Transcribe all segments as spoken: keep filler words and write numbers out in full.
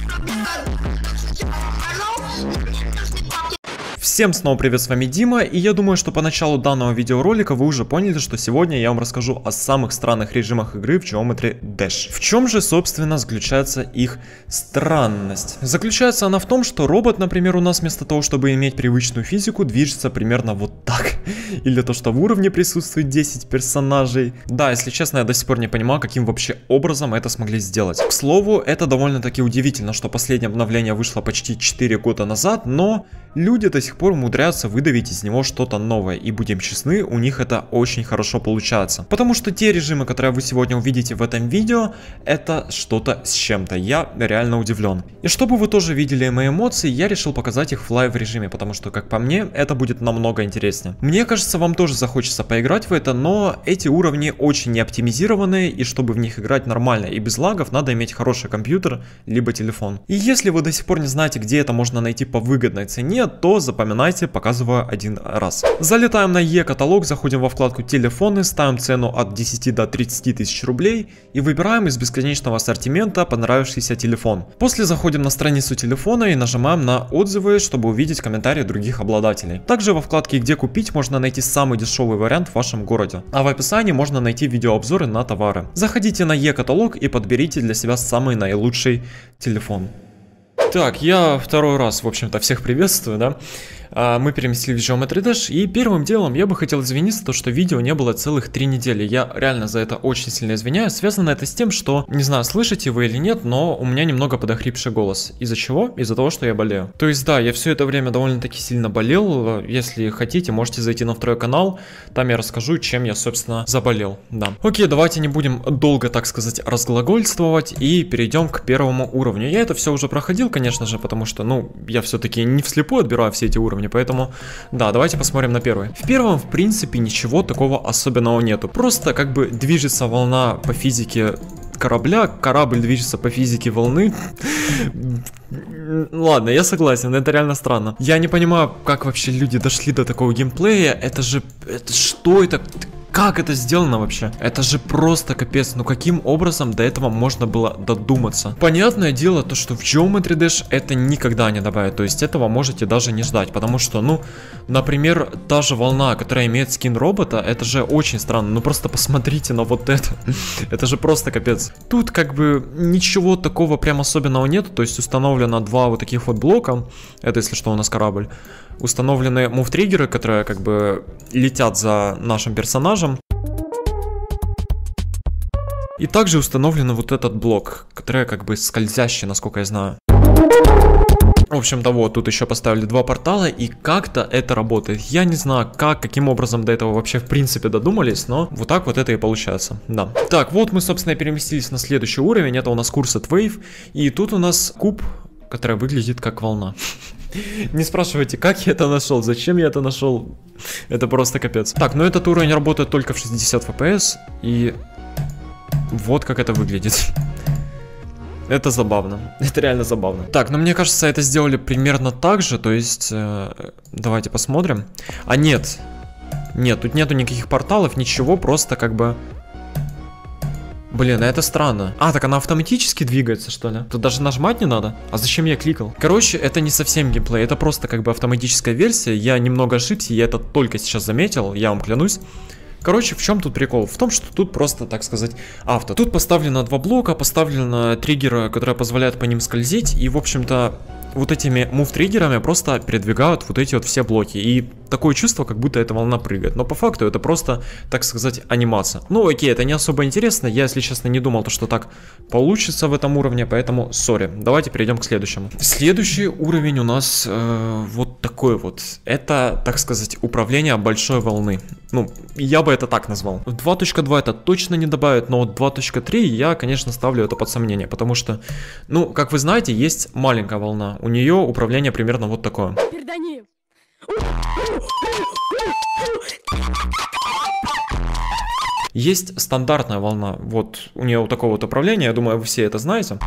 Всем снова привет, с вами Дима, и я думаю, что по началу данного видеоролика вы уже поняли, что сегодня я вам расскажу о самых странных режимах игры в Geometry Dash. В чем же, собственно, заключается их странность? Заключается она в том, что робот, например, у нас вместо того, чтобы иметь привычную физику, движется примерно вот так. Или то, что в уровне присутствует десять персонажей. Да, если честно, я до сих пор не понимаю, каким вообще образом это смогли сделать. К слову, это довольно-таки удивительно, что последнее обновление вышло почти четыре года назад, но люди до сих пор умудряются выдавить из него что-то новое, и будем честны, у них это очень хорошо получается. Потому что те режимы, которые вы сегодня увидите в этом видео, это что-то с чем-то, я реально удивлен. И чтобы вы тоже видели мои эмоции, я решил показать их в лайв режиме, потому что, как по мне, это будет намного интереснее. Мне кажется, вам тоже захочется поиграть в это, но эти уровни очень не оптимизированные, и чтобы в них играть нормально и без лагов, надо иметь хороший компьютер, либо телефон. И если вы до сих пор не знаете, где это можно найти по выгодной цене, то запоминайте, показываю один раз. Залетаем на e-каталог, заходим во вкладку телефоны, ставим цену от десяти до тридцати тысяч рублей и выбираем из бесконечного ассортимента понравившийся телефон. После заходим на страницу телефона и нажимаем на отзывы, чтобы увидеть комментарии других обладателей. Также во вкладке где купить можно найти самый дешевый вариант в вашем городе. А в описании можно найти видеообзоры на товары. Заходите на e-каталог и подберите для себя самый наилучший телефон. Так, я второй раз, в общем-то, всех приветствую, да. Мы переместились в Geometry Dash, и первым делом я бы хотел извиниться, то, что видео не было целых три недели. Я реально за это очень сильно извиняюсь. Связано это с тем, что, не знаю, слышите вы или нет, но у меня немного подохрипший голос. Из-за чего? Из-за того, что я болею. То есть, да, я все это время довольно-таки сильно болел. Если хотите, можете зайти на второй канал, там я расскажу, чем я, собственно, заболел. Да. Окей, давайте не будем долго, так сказать, разглагольствовать и перейдем к первому уровню. Я это все уже проходил, конечно же, потому что, ну, я все-таки не вслепую отбираю все эти уровни. Поэтому, да, давайте посмотрим на первый. В первом, в принципе, ничего такого особенного нету. Просто как бы движется волна по физике корабля, корабль движется по физике волны. Ладно, я согласен, это реально странно. Я не понимаю, как вообще люди дошли до такого геймплея. Это же... Это что это... Как это сделано вообще? Это же просто капец. Ну каким образом до этого можно было додуматься? Понятное дело, то что в Geometry Dash это никогда не добавят. То есть этого можете даже не ждать. Потому что, ну, например, та же волна, которая имеет скин робота, это же очень странно. Ну просто посмотрите на вот это. Это же просто капец. Тут как бы ничего такого прям особенного нет. То есть установлено два вот таких вот блока. Это, если что, у нас корабль. Установлены мув-триггеры, которые как бы летят за нашим персонажем. И также установлен вот этот блок, который как бы скользящий, насколько я знаю. В общем-то, вот, тут еще поставили два портала, и как-то это работает. Я не знаю, как, каким образом до этого вообще в принципе додумались, но вот так вот это и получается, да. Так, вот мы, собственно, переместились на следующий уровень, это у нас Cursed Wave, и тут у нас куб, который выглядит как волна. Не спрашивайте, как я это нашел, зачем я это нашел, это просто капец. Так, ну этот уровень работает только в шестьдесят эф пи эс, и вот как это выглядит. Это забавно, это реально забавно. Так, ну мне кажется, это сделали примерно так же, то есть, э, давайте посмотрим. А нет, нет, тут нету никаких порталов, ничего, просто как бы... Блин, это странно. А, так она автоматически двигается, что ли? Тут даже нажимать не надо? А зачем я кликал? Короче, это не совсем геймплей, это просто как бы автоматическая версия. Я немного ошибся, я это только сейчас заметил, я вам клянусь. Короче, в чем тут прикол? В том, что тут просто, так сказать, авто. Тут поставлено два блока, поставлено триггеры, которые позволяют по ним скользить. И, в общем-то, вот этими мув-триггерами просто передвигают вот эти вот все блоки. И такое чувство, как будто эта волна прыгает. Но по факту это просто, так сказать, анимация. Ну окей, это не особо интересно. Я, если честно, не думал, что так получится в этом уровне, поэтому сори. Давайте перейдем к следующему. Следующий уровень у нас э, вот такой вот. Это, так сказать, управление большой волны. Ну, я бы это так назвал. В два точка два это точно не добавят, но два точка три я, конечно, ставлю это под сомнение, потому что, ну, как вы знаете, есть маленькая волна. У нее управление примерно вот такое. Есть стандартная волна, вот у нее вот такого вот управления, я думаю, вы все это знаете.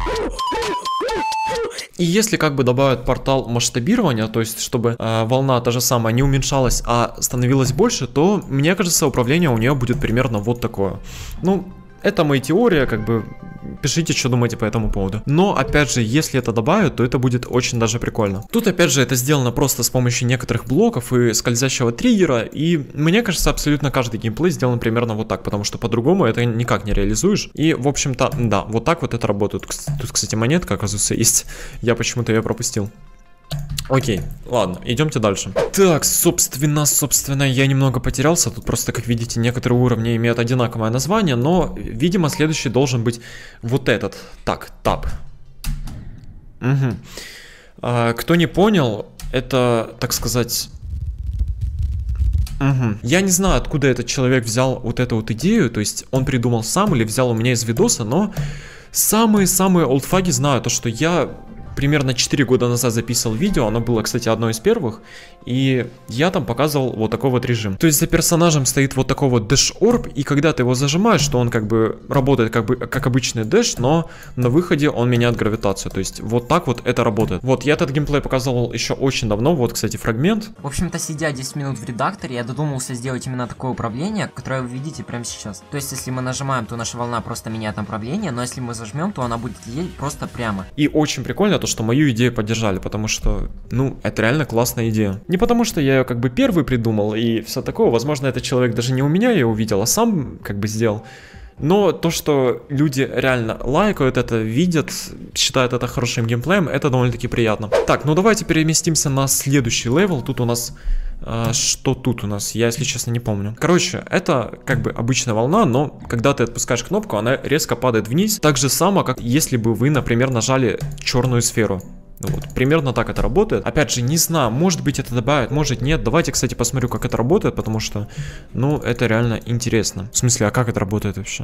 И если как бы добавят портал масштабирования, то есть чтобы э, волна та же самая не уменьшалась, а становилась больше, то, мне кажется, управление у нее будет примерно вот такое. Ну, это моя теория, как бы пишите, что думаете по этому поводу. Но, опять же, если это добавят, то это будет очень даже прикольно. Тут, опять же, это сделано просто с помощью некоторых блоков и скользящего триггера, и мне кажется, абсолютно каждый геймплей сделан примерно вот так, потому что по-другому это никак не реализуешь. И, в общем-то, да, вот так вот это работает. Тут, кстати, монетка, оказывается, есть. Я почему-то ее пропустил. Окей, ладно, идемте дальше. Так, собственно, собственно, я немного потерялся. Тут просто, как видите, некоторые уровни имеют одинаковое название, но, видимо, следующий должен быть вот этот. Так, таб. Угу. А, кто не понял, это, так сказать... Угу. Я не знаю, откуда этот человек взял вот эту вот идею, то есть он придумал сам или взял у меня из видоса, но самые-самые олдфаги знают то, что я... примерно четыре года назад записывал видео, оно было, кстати, одно из первых, и я там показывал вот такой вот режим. То есть за персонажем стоит вот такой вот дэш-орб, и когда ты его зажимаешь, то он как бы работает как бы как обычный дэш, но на выходе он меняет гравитацию. То есть вот так вот это работает. Вот, я этот геймплей показывал еще очень давно, вот, кстати, фрагмент. В общем-то, сидя десять минут в редакторе, я додумался сделать именно такое управление, которое вы видите прямо сейчас. То есть, если мы нажимаем, то наша волна просто меняет направление, но если мы зажмем, то она будет лететь просто прямо. И очень прикольно то, что мою идею поддержали, потому что, ну, это реально классная идея. Не потому что я ее как бы первый придумал и все такое, возможно, этот человек даже не у меня ее увидел, а сам как бы сделал. Но то, что люди реально лайкают это, видят, считают это хорошим геймплеем, это довольно-таки приятно. Так, ну давайте переместимся на следующий левел. Тут у нас... А, что тут у нас? Я, если честно, не помню. Короче, это как бы обычная волна, но когда ты отпускаешь кнопку, она резко падает вниз. Так же само, как если бы вы, например, нажали черную сферу. Вот, примерно так это работает. Опять же, не знаю, может быть это добавят, может нет. Давайте, кстати, посмотрю, как это работает, потому что, ну, это реально интересно. В смысле, а как это работает вообще?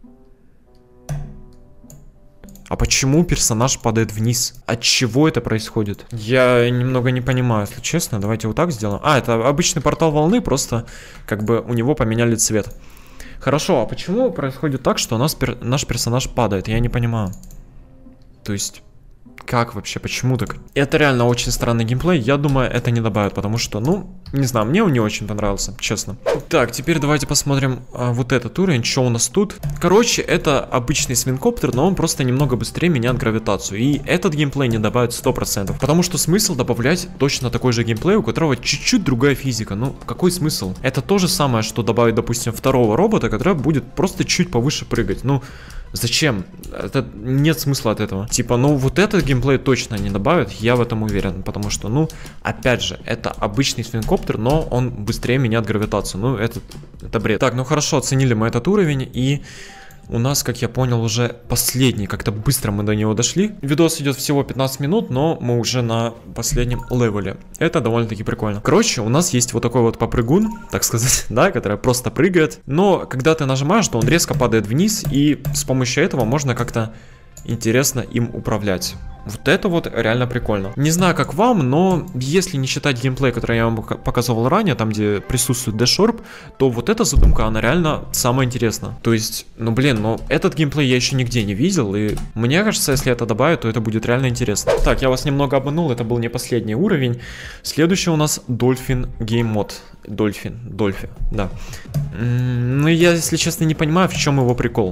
А почему персонаж падает вниз? От чего это происходит? Я немного не понимаю, если честно. Давайте вот так сделаем. А, это обычный портал волны, просто как бы у него поменяли цвет. Хорошо, а почему происходит так, что у нас пер... наш персонаж падает? Я не понимаю. То есть... Как вообще, почему так? Это реально очень странный геймплей, я думаю, это не добавят, потому что, ну, не знаю, мне он не очень понравился, честно. Так, теперь давайте посмотрим а, вот этот уровень, что у нас тут. Короче, это обычный свинкоптер, но он просто немного быстрее меняет гравитацию, и этот геймплей не добавит сто процентов, потому что смысл добавлять точно такой же геймплей, у которого чуть-чуть другая физика, ну, какой смысл? Это то же самое, что добавить, допустим, второго робота, который будет просто чуть повыше прыгать, ну... Зачем? Это нет смысла от этого. Типа, ну вот этот геймплей точно не добавят, я в этом уверен. Потому что, ну, опять же, это обычный свинкоптер, но он быстрее меняет гравитацию. Ну, это, это бред. Так, ну хорошо, оценили мы этот уровень. И у нас, как я понял, уже последний. Как-то быстро мы до него дошли. Видос идет всего пятнадцать минут, но мы уже на последнем левеле. Это довольно-таки прикольно. Короче, у нас есть вот такой вот попрыгун, так сказать, да, который просто прыгает. Но когда ты нажимаешь, то он резко падает вниз, и с помощью этого можно как-то интересно им управлять. Вот это вот реально прикольно. Не знаю, как вам, но если не считать геймплей, который я вам показывал ранее, там, где присутствует дэш-орб, то вот эта задумка, она реально самая интересная. То есть, ну блин, но этот геймплей я еще нигде не видел, и мне кажется, если это добавят, то это будет реально интересно. Так, я вас немного обманул, это был не последний уровень. Следующий у нас Dolphin Game Mode. Dolphin, Dolphin, да. Ну, я, если честно, не понимаю, в чем его прикол.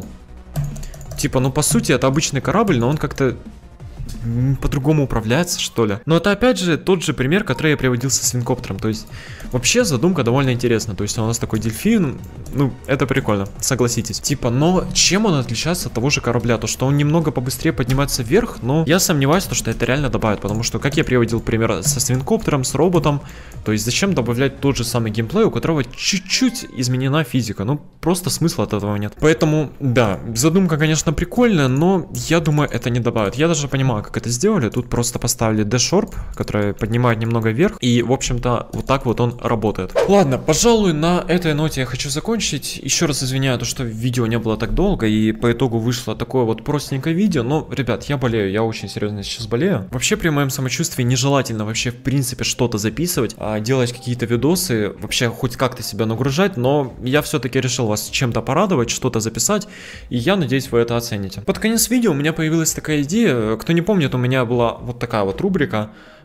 Типа, ну по сути это обычный корабль, но он как-то по-другому управляется, что ли. Но это опять же тот же пример, который я приводил со свинкоптером. То есть вообще задумка довольно интересна. То есть у нас такой дельфин, ну это прикольно, согласитесь. Типа, но чем он отличается от того же корабля? То, что он немного побыстрее поднимается вверх, но я сомневаюсь, то, что это реально добавит. Потому что, как я приводил пример со свинкоптером, с роботом, то есть зачем добавлять тот же самый геймплей, у которого чуть-чуть изменена физика? Ну просто смысла от этого нет. Поэтому, да, задумка, конечно, прикольная, но я думаю, это не добавит. Я даже понимаю, как это сделали. Тут просто поставили дэш-орб, который поднимает немного вверх, и, в общем-то, вот так вот он работает. Ладно, пожалуй, на этой ноте я хочу закончить. Еще раз извиняю, то, что видео не было так долго, и по итогу вышло такое вот простенькое видео, но, ребят, я болею, я очень серьезно сейчас болею. Вообще, при моем самочувствии нежелательно вообще, в принципе, что-то записывать, а делать какие-то видосы, вообще хоть как-то себя нагружать, но я все-таки решил вас чем-то порадовать, что-то записать, и я надеюсь, вы это оцените. Под конец видео у меня появилась такая идея, кто не помнит, у меня была вот такая вот рубрика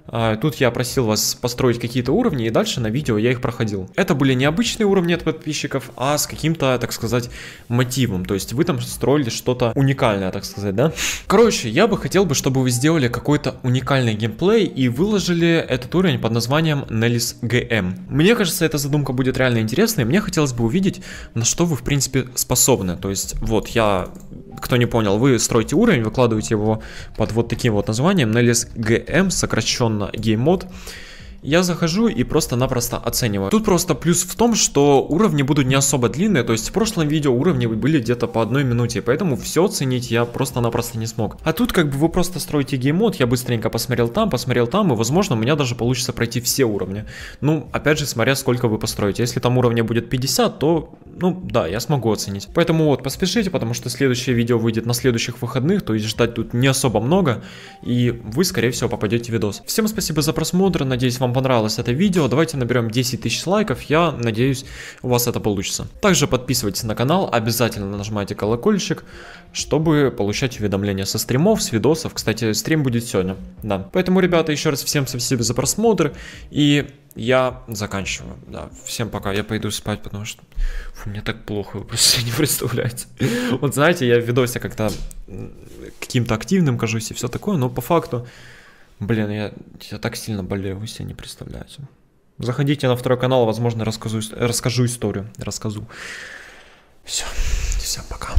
Тут я просил вас построить какие-то уровни, и дальше на видео я их проходил. Это были не обычные уровни от подписчиков, а с каким-то, так сказать, мотивом. То есть вы там строили что-то уникальное, так сказать, да? Короче, я бы хотел бы, чтобы вы сделали какой-то уникальный геймплей и выложили этот уровень под названием Неллис джи эм. Мне кажется, эта задумка будет реально интересной, и мне хотелось бы увидеть, на что вы, в принципе, способны. То есть, вот, я... Кто не понял, вы строите уровень, выкладываете его под вот таким вот названием Неллис джи эм, сокращенно гейммод. Я захожу и просто-напросто оцениваю. Тут просто плюс в том, что уровни будут не особо длинные, то есть в прошлом видео уровни были где-то по одной минуте, поэтому все оценить я просто-напросто не смог. А тут как бы вы просто строите гейммод, я быстренько посмотрел там, посмотрел там, и возможно у меня даже получится пройти все уровни. Ну, опять же, смотря сколько вы построите. Если там уровня будет пятьдесят, то, ну, да, я смогу оценить. Поэтому вот, поспешите, потому что следующее видео выйдет на следующих выходных, то есть ждать тут не особо много, и вы, скорее всего, попадете в видос. Всем спасибо за просмотр, надеюсь, вам понравилось это видео. Давайте наберем десять тысяч лайков, я надеюсь, у вас это получится. Также подписывайтесь на канал, обязательно нажимайте колокольчик, чтобы получать уведомления со стримов, с видосов. Кстати, стрим будет сегодня, да. Поэтому, ребята, еще раз всем спасибо за просмотр, и я заканчиваю, да. Всем пока, я пойду спать, потому что фу, мне так плохо, вы просто не представляете. Вот знаете, я в видосе как-то каким-то активным кажусь и все такое, но по факту, блин, я, я так сильно болею, вы себе не представляете. Заходите на второй канал, возможно, расскажу, расскажу историю, расскажу. Все, всем пока.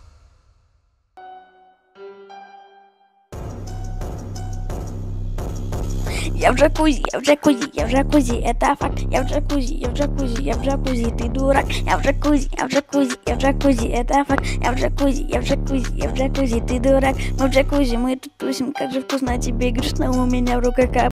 Я в джакузи, я в джакузи, я в джакузи, это факт. Я в джакузи, я в джакузи, я в джакузи, ты дурак. Я в джакузи, я в джакузи, я в джакузи, это факт. Я в джакузи, я в джакузи, я в джакузи, ты дурак. Мы в джакузи, мы тут тусим, как же вкусно тебе, грустно у меня в руках.